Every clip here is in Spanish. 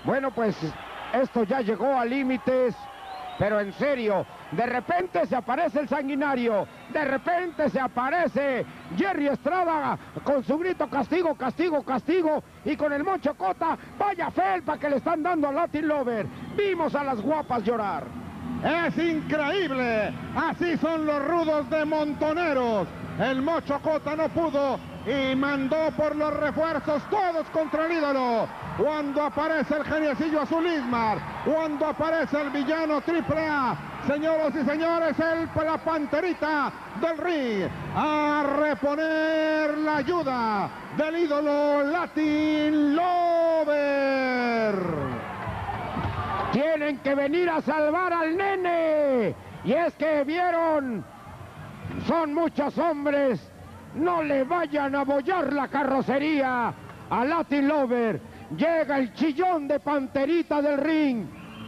Bueno, pues esto ya llegó a límites, pero en serio, de repente se aparece el Sanguinario, de repente se aparece Jerry Estrada con su grito castigo, castigo, castigo, y con el Mocho Cota, vaya felpa que le están dando a Latin Lover. Vimos a las guapas llorar. Es increíble, así son los rudos de Montoneros. El Mocho Cota no pudo y mandó por los refuerzos todos contra el ídolo. Cuando aparece el geniecillo azul Ismar, cuando aparece el villano AAA, señoras y señores, la panterita del ring, a reponer la ayuda del ídolo Latin Lover. Tienen que venir a salvar al nene. Y es que vieron, son muchos hombres. No le vayan a bollar la carrocería a Latin Lover. Llega el chillón de panterita del ring.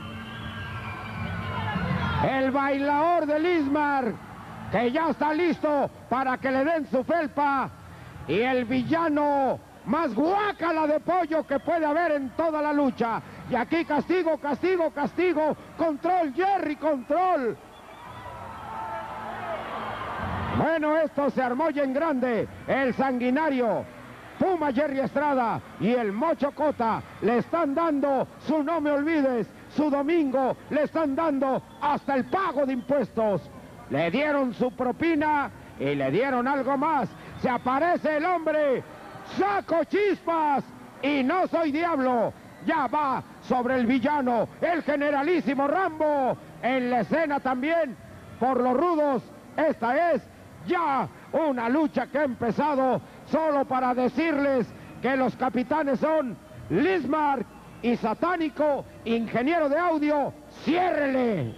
El bailador del Ismar, que ya está listo para que le den su felpa. Y el villano más guácala de pollo que puede haber en toda la lucha. Y aquí castigo, castigo, castigo. Control, Jerry, control. Bueno, esto se armó ya en grande. El Sanguinario, Puma Jerry Estrada y el Mocho Cota le están dando su no me olvides, su domingo, le están dando hasta el pago de impuestos. Le dieron su propina y le dieron algo más. Se aparece el hombre, Saco Chispas, y no soy diablo. Ya va sobre el villano, el generalísimo Rambo, en la escena también, por los rudos. Esta es ya una lucha que ha empezado, solo para decirles que los capitanes son Lismar y Satánico, ingeniero de audio. ¡Ciérrele!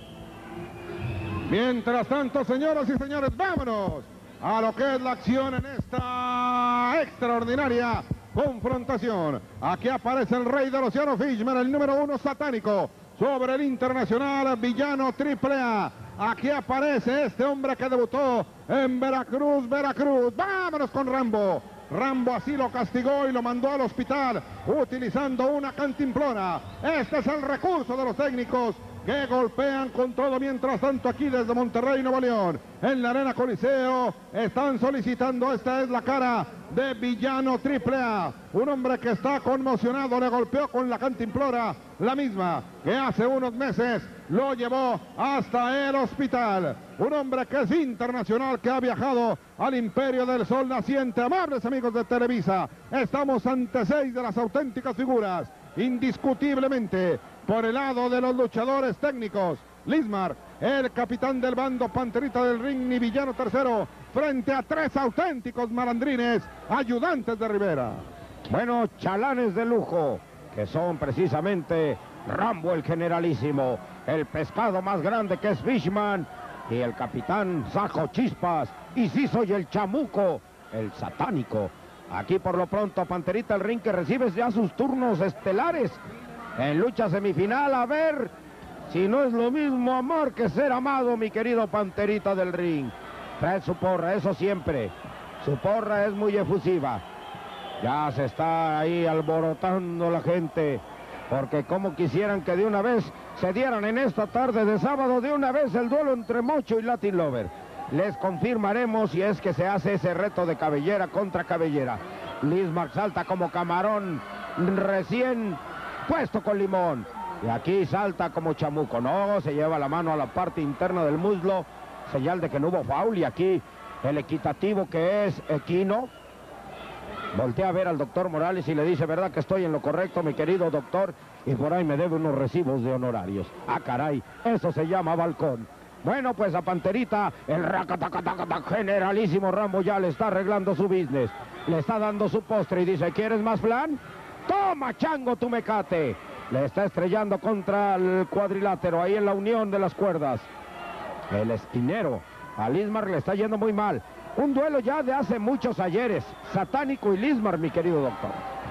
Mientras tanto, señoras y señores, vámonos a lo que es la acción en esta extraordinaria confrontación. Aquí aparece el rey del océano Fishman, el número 1 Satánico, sobre el internacional villano AAA. Aquí aparece este hombre que debutó en Veracruz, Veracruz. Vámonos con Rambo. Rambo así lo castigó y lo mandó al hospital utilizando una cantimplora. Este es el recurso de los técnicos que golpean con todo. Mientras tanto, aquí desde Monterrey, Nuevo León, en la Arena Coliseo, están solicitando, esta es la cara de villano AAA, un hombre que está conmocionado, le golpeó con la cantimplora, la misma que hace unos meses lo llevó hasta el hospital. Un hombre que es internacional, que ha viajado al Imperio del Sol Naciente. Amables amigos de Televisa, estamos ante 6 de las auténticas figuras, indiscutiblemente, por el lado de los luchadores técnicos. Lismar, el capitán del bando, panterita del ring y villano tercero, frente a 3 auténticos malandrines, ayudantes de Rivera. Bueno, chalanes de lujo, que son precisamente Rambo el generalísimo, el pescado más grande que es Fishman, y el capitán Saco Chispas, y sí soy el chamuco, el satánico. Aquí por lo pronto, panterita del ring, que recibe ya sus turnos estelares en lucha semifinal. A ver si no es lo mismo amar que ser amado, mi querido panterita del ring. Trae su porra, eso siempre. Su porra es muy efusiva. Ya se está ahí alborotando la gente, porque como quisieran que de una vez se dieran en esta tarde de sábado, de una vez el duelo entre Mocho y Latin Lover. Les confirmaremos si es que se hace ese reto de cabellera contra cabellera. Lismar salta como camarón recién puesto con limón. Y aquí salta como chamuco. No, se lleva la mano a la parte interna del muslo, señal de que no hubo foul. Y aquí el equitativo, que es Equino, voltea a ver al doctor Morales y le dice: ¿verdad que estoy en lo correcto, mi querido doctor? Y por ahí me debe unos recibos de honorarios. Ah, caray, eso se llama balcón. Bueno, pues a panterita, el generalísimo Rambo ya le está arreglando su business. Le está dando su postre y dice: ¿quieres más flan? Toma, chango, tu mecate. Le está estrellando contra el cuadrilátero, ahí en la unión de las cuerdas. El esquinero, a Lismar le está yendo muy mal. Un duelo ya de hace muchos ayeres, Satánico y Lismar, mi querido doctor.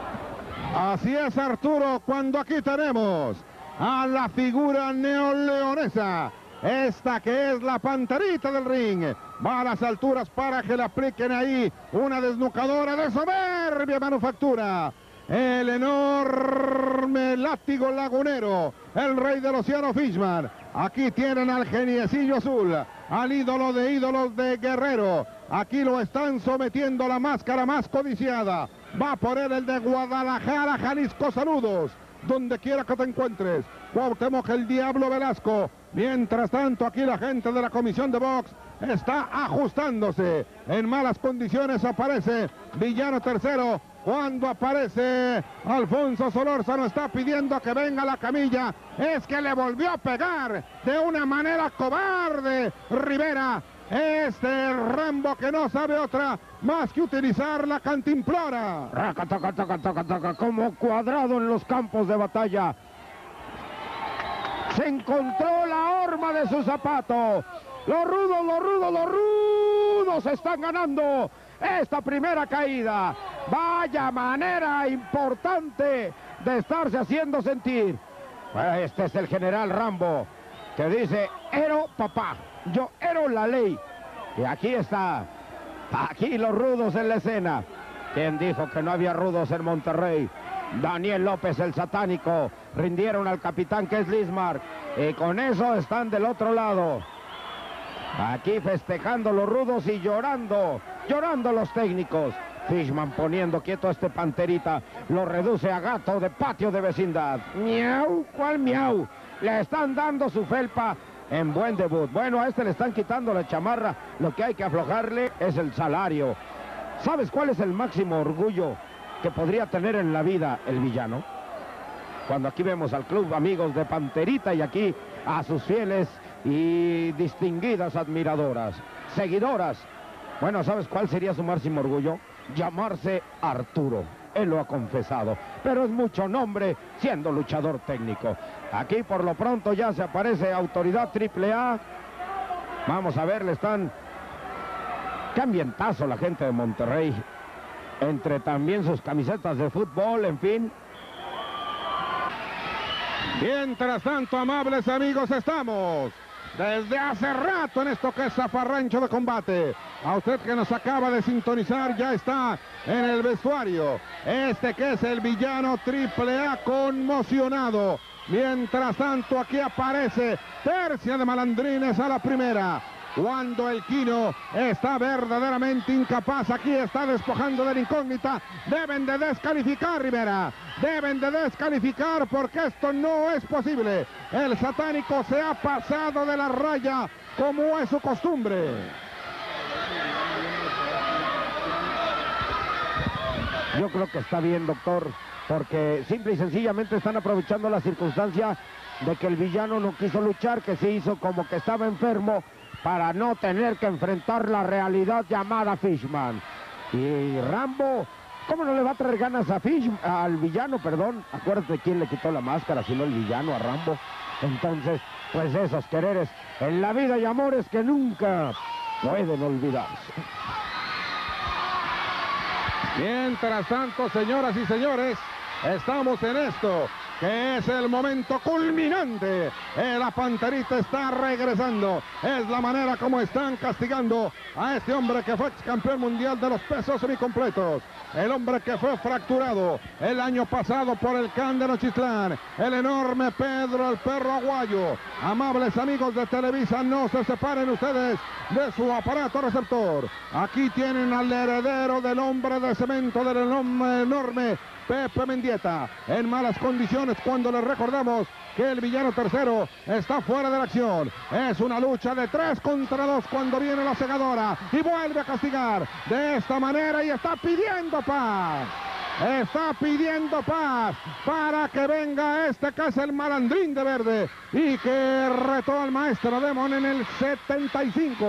Así es, Arturo, cuando aquí tenemos a la figura neoleonesa, esta que es la panterita del ring, va a las alturas para que le apliquen ahí una desnucadora de soberbia manufactura. El enorme látigo lagunero, el rey del océano Fishman. Aquí tienen al geniecillo azul, al ídolo de ídolos de Guerrero. Aquí lo están sometiendo a la máscara más codiciada. Va por él el de Guadalajara, Jalisco. Saludos, donde quiera que te encuentres. Cuauhtémoc el Diablo Velasco. Mientras tanto, aquí la gente de la comisión de box está ajustándose. En malas condiciones aparece Villano tercero. Cuando aparece Alfonso Solórzano, está pidiendo que venga la camilla. Es que le volvió a pegar de una manera cobarde Rivera. Este Rambo que no sabe otra más que utilizar la cantimplora. Como Cuadrado en los campos de batalla. Se encontró la horma de su zapato. Los rudos están ganando esta primera caída. Vaya manera importante de estarse haciendo sentir. Este es el general Rambo, que dice: ero papá, yo ero la ley. Y aquí está, aquí los rudos en la escena. ¿Quién dijo que no había rudos en Monterrey? Daniel López, el satánico. Rindieron al capitán, que es Lismar, y con eso están del otro lado. Aquí festejando los rudos y llorando los técnicos. Fishman poniendo quieto a este panterita, lo reduce a gato de patio de vecindad. Miau, ¿cuál miau? Le están dando su felpa en buen debut. Bueno, a este le están quitando la chamarra, lo que hay que aflojarle es el salario. ¿Sabes cuál es el máximo orgullo que podría tener en la vida el villano? Cuando aquí vemos al club Amigos de Panterita y aquí a sus fieles y distinguidas admiradoras, seguidoras. Bueno, ¿sabes cuál sería su máximo orgullo? Llamarse Arturo. Él lo ha confesado, pero es mucho nombre siendo luchador técnico. Aquí por lo pronto ya se aparece Autoridad AAA. Vamos a ver, le están... Qué ambientazo la gente de Monterrey. Entre también sus camisetas de fútbol, en fin. Mientras tanto, amables amigos, estamos desde hace rato en esto que es zafarrancho de combate. A usted que nos acaba de sintonizar, ya está en el vestuario este que es el Villano AAA conmocionado. Mientras tanto, aquí aparece Tercia de Malandrines a la primera. Cuando el Quino está verdaderamente incapaz, aquí está despojando de la incógnita. Deben de descalificar, Rivera. Deben de descalificar porque esto no es posible. El satánico se ha pasado de la raya como es su costumbre. Yo creo que está bien, doctor, porque simple y sencillamente están aprovechando la circunstancia de que el villano no quiso luchar, que se hizo como que estaba enfermo, para no tener que enfrentar la realidad llamada Fishman. Y Rambo, ¿cómo no le va a traer ganas a al villano, perdón? Acuérdate quién le quitó la máscara, sino el villano, a Rambo. Entonces, pues esos quereres en la vida y amores que nunca pueden olvidarse. Mientras tanto, señoras y señores, estamos en esto que es el momento culminante. La Panterita está regresando. Es la manera como están castigando a este hombre que fue ex campeón mundial de los pesos semicompletos. El hombre que fue fracturado el año pasado por el Can de Nochitlán. El enorme Pedro el Perro Aguayo. Amables amigos de Televisa, no se separen ustedes de su aparato receptor. Aquí tienen al heredero del hombre de cemento, del enorme Pepe Mendieta, en malas condiciones cuando les recordamos que el Villano tercero está fuera de la acción. Es una lucha de 3 contra 2 cuando viene la segadora y vuelve a castigar de esta manera y está pidiendo paz. Está pidiendo paz para que venga este que es el Malandrín de verde y que retó al maestro Demon en el 75.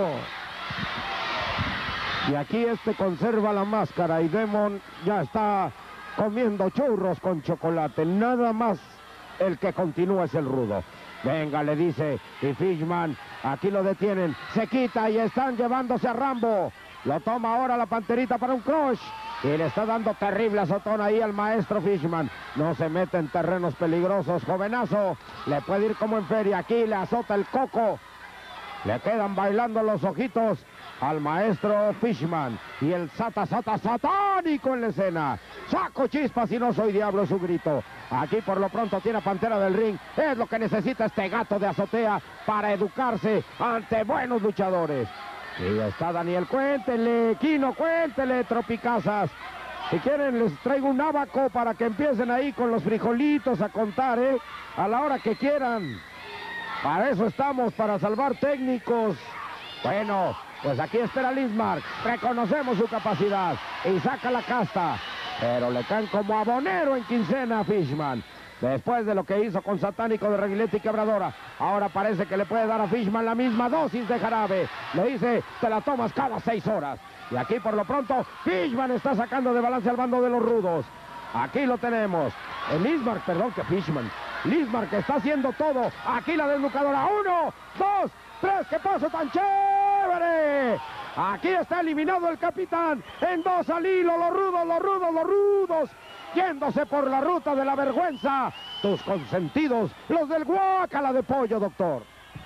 Y aquí este conserva la máscara y Demon ya está comiendo churros con chocolate. Nada más el que continúa es el rudo. Venga, le dice, y Fishman, aquí lo detienen, se quita y están llevándose a Rambo. Lo toma ahora la Panterita para un crush y le está dando terrible azotón ahí al maestro Fishman. No se mete en terrenos peligrosos, jovenazo. Le puede ir como en feria. Aquí le azota el coco. Le quedan bailando los ojitos al maestro Fishman y el satánico en la escena. Saco Chispas y no soy diablo, es su grito. Aquí por lo pronto tiene a Pantera del Ring. Es lo que necesita este gato de azotea para educarse ante buenos luchadores. Y está Daniel, cuéntenle, Quino, cuéntenle, Tropicazas. Si quieren les traigo un abaco para que empiecen ahí con los frijolitos a contar, a la hora que quieran. Para eso estamos, para salvar técnicos. Bueno, pues aquí espera Lismark. Reconocemos su capacidad y saca la casta. Pero le caen como abonero en quincena a Fishman. Después de lo que hizo con Satánico de Reguilete y Quebradora, ahora parece que le puede dar a Fishman la misma dosis de jarabe. Le dice, te la tomas cada 6 horas. Y aquí por lo pronto, Fishman está sacando de balance al bando de los rudos. Aquí lo tenemos. El Lismark, perdón, que Fishman. Lismark está haciendo todo. Aquí la desnucadora. 1, 2, 3. ¡Qué paso tan chévere! Aquí está eliminado el capitán. En 2 al hilo. Los rudos. Yéndose por la ruta de la vergüenza. Tus consentidos, los del guácala de pollo, doctor.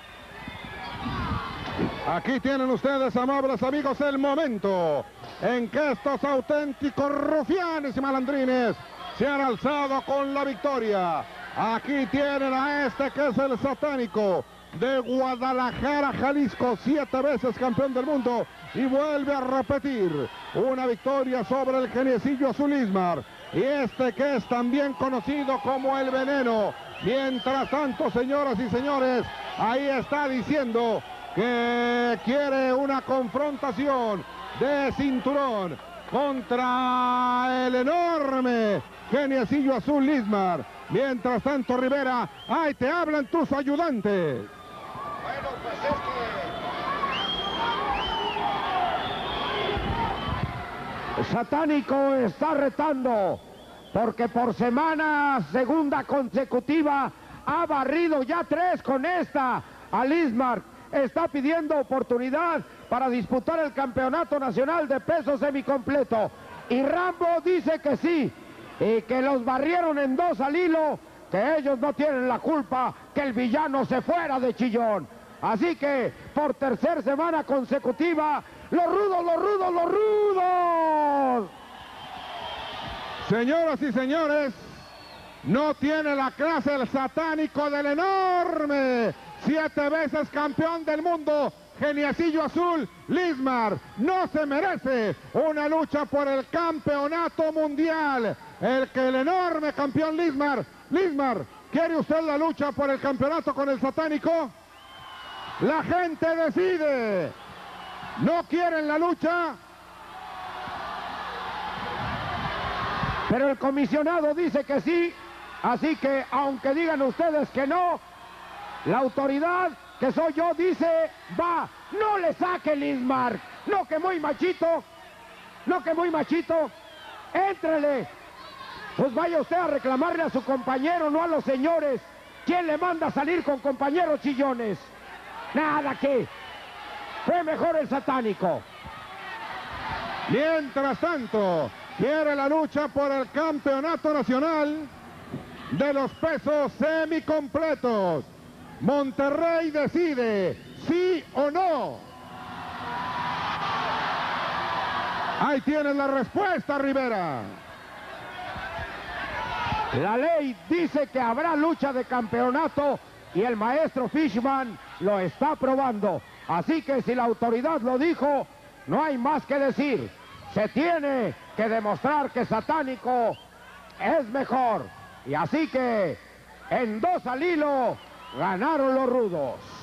Aquí tienen ustedes, amables amigos, el momento en que estos auténticos rufianes y malandrines se han alzado con la victoria. Aquí tienen a este que es el Satánico de Guadalajara, Jalisco, 7 veces campeón del mundo y vuelve a repetir una victoria sobre el geniecillo azul Lismar. Y este que es también conocido como el Veneno. Mientras tanto, señoras y señores, ahí está diciendo que quiere una confrontación de cinturón contra el enorme geniecillo azul Lismar. Mientras tanto, Rivera, ahí te hablan tus ayudantes. Bueno, pues es que Satánico está retando, porque por semana segunda consecutiva ha barrido ya 3 con esta a Lismark. Está pidiendo oportunidad para disputar el campeonato nacional de peso semicompleto. Y Rambo dice que sí, y que los barrieron en 2 al hilo, que ellos no tienen la culpa que el villano se fuera de Chillón. Así que por 3ª semana consecutiva, los rudos. Señoras y señores, no tiene la clase el Satánico del enorme 7 veces campeón del mundo geniecillo azul Lismar. No se merece una lucha por el campeonato mundial. El enorme campeón Lismar. ¿Quiere usted la lucha por el campeonato con el Satánico? La gente decide. ¿No quieren la lucha? Pero el comisionado dice que sí, así que aunque digan ustedes que no, la autoridad, que soy yo, dice, va, no le saque Lismark, no que muy machito, éntrele. Pues vaya usted a reclamarle a su compañero, no a los señores. ¿Quién le manda a salir con compañeros chillones? Nada, que fue mejor el Satánico. Mientras tanto, quiere la lucha por el campeonato nacional de los pesos semicompletos. Monterrey decide, sí o no. Ahí tienes la respuesta, Rivera. La ley dice que habrá lucha de campeonato y el maestro Fishman lo está probando. Así que si la autoridad lo dijo, no hay más que decir. Se tiene que demostrar que Satánico es mejor. Y así que en 2 al hilo ganaron los rudos.